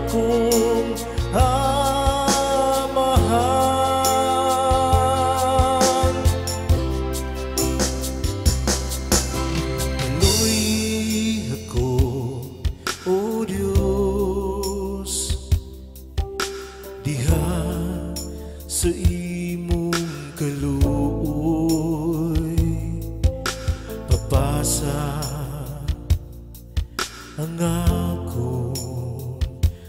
akong amahan. Tuloy ako, O Diyos, diha sa imong kaluoy, papasa ang akong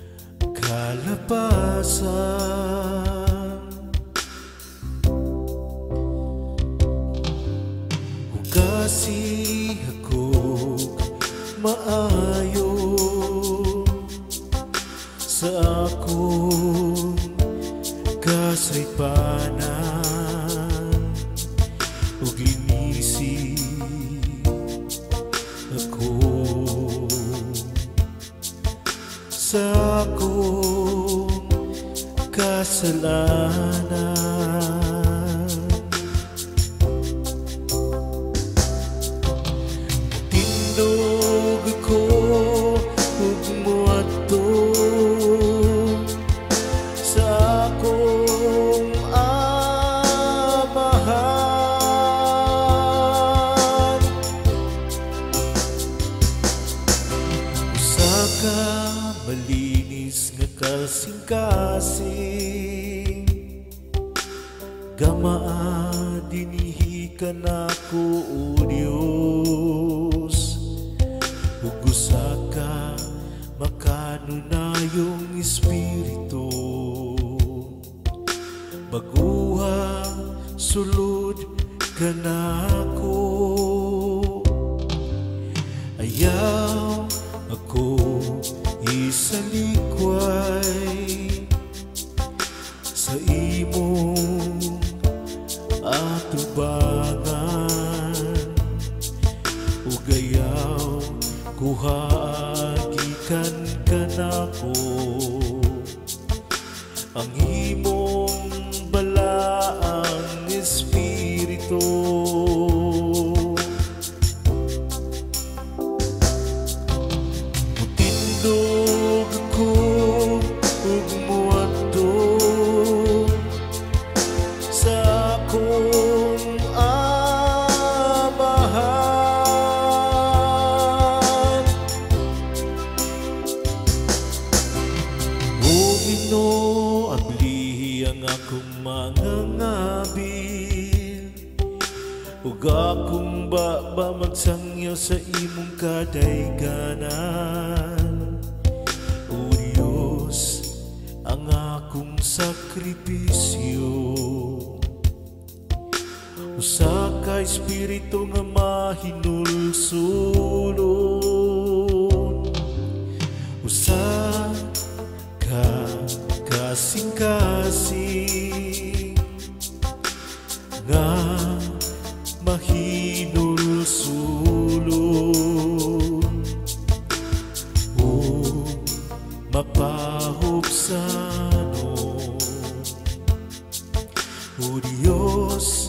kalapasan. Hugasi ako maayo sa akong kasaypanan, ug linisi ako sa akong kasalanan. Tindog ako ug moadto sa akong amahan. Usa ka malinis nga kasing-kasing, gamaa dinhi ka nako, O Dios. Ug usa ka makanunayong espiritu, baguha sulod ka nako. Ayaw ako isalikway sa imong atubangan, ug ayaw kuhagikan ka nako ang imong balaang espiritu. Mutindog ako ug moadto sa akong amahan. O Ginoo, ablihi ang akong mga ngabil, ug akong baba magsangyaw sa imong kadayganan. O Diyos, ang akong sakripisyo, usa ka espiritu nga mahinulsulon, usa ka kasing-kasing nga mahinulsulon, o mapahubsano. O Diyos,